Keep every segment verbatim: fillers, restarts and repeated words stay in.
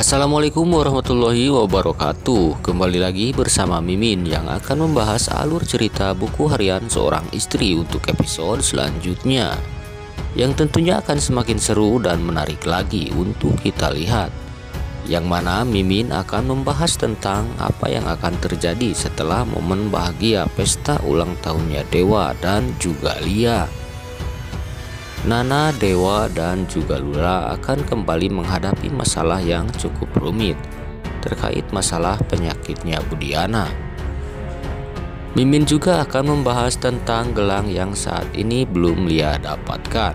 Assalamualaikum warahmatullahi wabarakatuh. Kembali lagi bersama Mimin yang akan membahas alur cerita buku harian seorang istri untuk episode selanjutnya, yang tentunya akan semakin seru dan menarik lagi untuk kita lihat, yang mana Mimin akan membahas tentang apa yang akan terjadi setelah momen bahagia pesta ulang tahunnya Dewa dan juga Lia. Nana, Dewa, dan juga Lula akan kembali menghadapi masalah yang cukup rumit terkait masalah penyakitnya Budiana. Mimin juga akan membahas tentang gelang yang saat ini belum Lia dapatkan.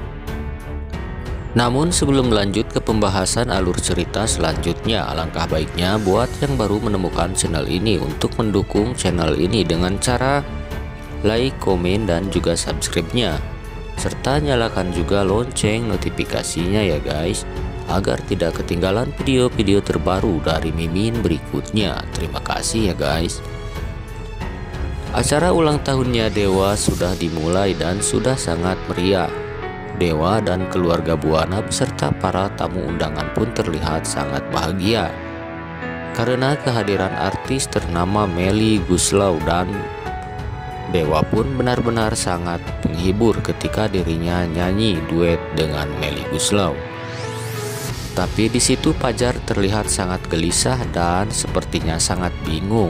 Namun sebelum lanjut ke pembahasan alur cerita selanjutnya, alangkah baiknya buat yang baru menemukan channel ini untuk mendukung channel ini dengan cara like, komen, dan juga subscribe-nya, serta nyalakan juga lonceng notifikasinya ya guys, agar tidak ketinggalan video-video terbaru dari Mimin berikutnya. Terima kasih ya guys. Acara ulang tahunnya Dewa sudah dimulai dan sudah sangat meriah. Dewa dan keluarga Buana beserta para tamu undangan pun terlihat sangat bahagia karena kehadiran artis ternama Melly Goeslaw, dan Dewa pun benar-benar sangat menghibur ketika dirinya nyanyi duet dengan Melly Goeslaw. Tapi di situ Pajar terlihat sangat gelisah dan sepertinya sangat bingung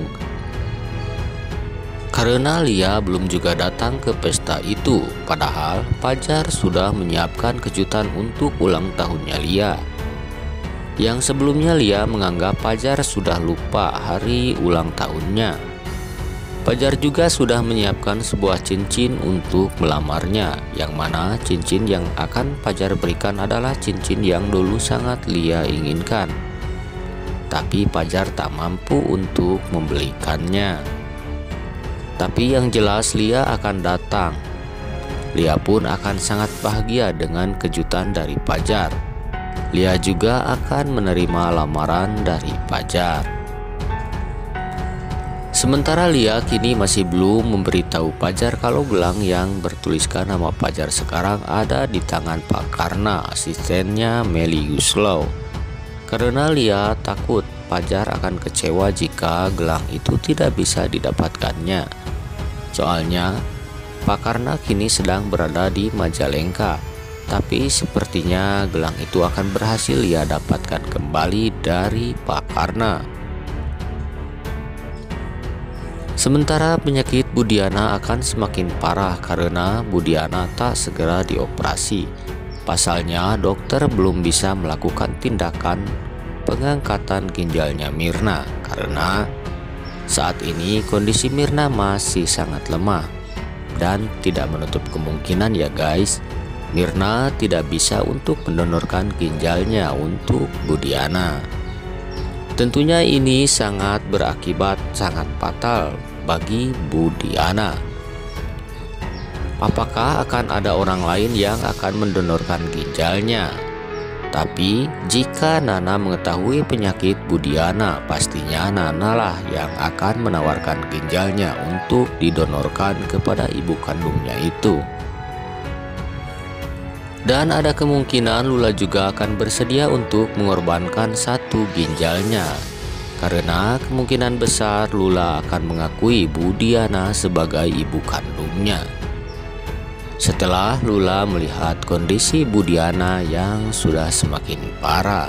karena Lia belum juga datang ke pesta itu. Padahal Pajar sudah menyiapkan kejutan untuk ulang tahunnya Lia, yang sebelumnya Lia menganggap Pajar sudah lupa hari ulang tahunnya. Pajar juga sudah menyiapkan sebuah cincin untuk melamarnya, yang mana cincin yang akan Pajar berikan adalah cincin yang dulu sangat Lia inginkan. Tapi Pajar tak mampu untuk membelikannya. Tapi yang jelas Lia akan datang. Lia pun akan sangat bahagia dengan kejutan dari Pajar. Lia juga akan menerima lamaran dari Pajar. Sementara Lia kini masih belum memberitahu Pajar kalau gelang yang bertuliskan nama Pajar sekarang ada di tangan Pak Karna, asistennya Melly Goeslaw. Karena Lia takut Pajar akan kecewa jika gelang itu tidak bisa didapatkannya. Soalnya Pak Karna kini sedang berada di Majalengka, tapi sepertinya gelang itu akan berhasil Lia dapatkan kembali dari Pak Karna. Sementara penyakit Budiana akan semakin parah karena Budiana tak segera dioperasi. Pasalnya dokter belum bisa melakukan tindakan pengangkatan ginjalnya Mirna karena saat ini kondisi Mirna masih sangat lemah, dan tidak menutup kemungkinan ya guys, Mirna tidak bisa untuk mendonorkan ginjalnya untuk Budiana. Tentunya ini sangat berakibat sangat fatal bagi Budiana. Apakah akan ada orang lain yang akan mendonorkan ginjalnya? Tapi jika Nana mengetahui penyakit Budiana, pastinya Nana lah yang akan menawarkan ginjalnya untuk didonorkan kepada ibu kandungnya itu. Dan ada kemungkinan Lula juga akan bersedia untuk mengorbankan satu ginjalnya, karena kemungkinan besar Lula akan mengakui Budiana sebagai ibu kandungnya. Setelah Lula melihat kondisi Budiana yang sudah semakin parah.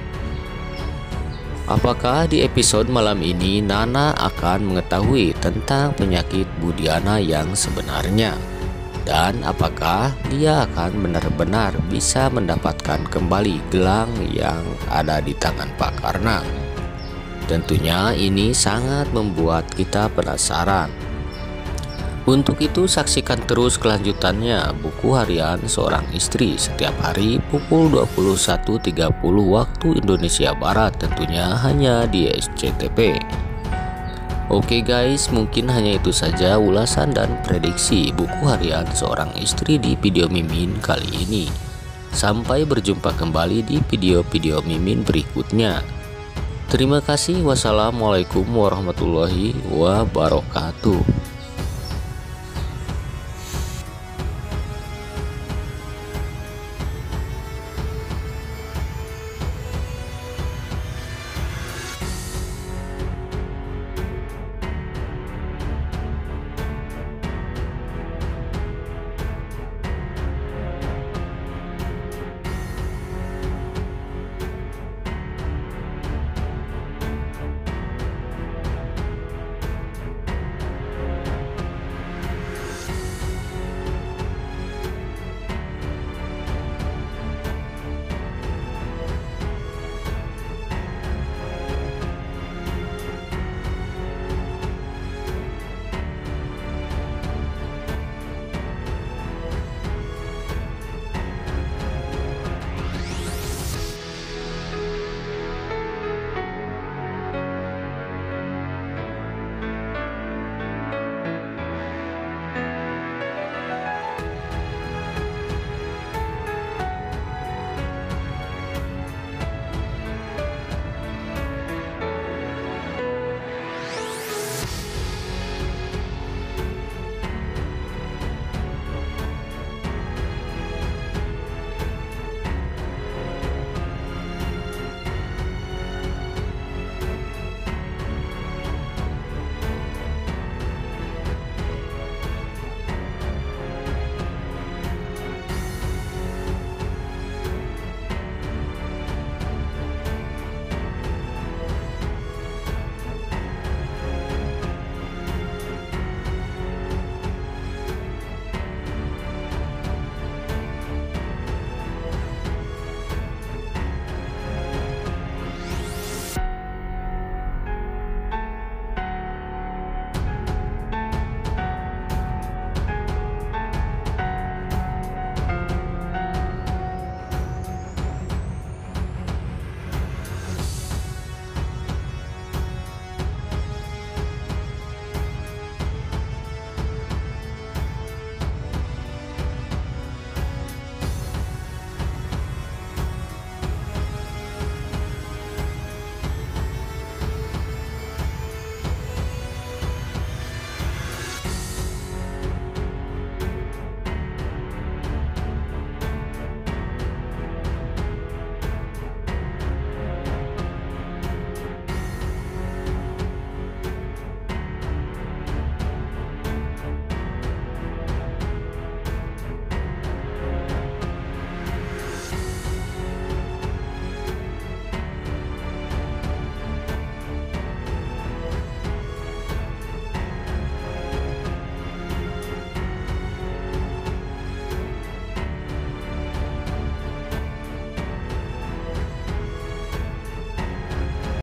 Apakah di episode malam ini Nana akan mengetahui tentang penyakit Budiana yang sebenarnya? Dan apakah dia akan benar-benar bisa mendapatkan kembali gelang yang ada di tangan Pak Karna? Tentunya ini sangat membuat kita penasaran. Untuk itu saksikan terus kelanjutannya buku harian seorang istri setiap hari pukul dua puluh satu tiga puluh waktu Indonesia Barat, tentunya hanya di S C T V. Oke guys, mungkin hanya itu saja ulasan dan prediksi buku harian seorang istri di video Mimin kali ini. Sampai berjumpa kembali di video-video Mimin berikutnya. Terima kasih. Wassalamualaikum warahmatullahi wabarakatuh.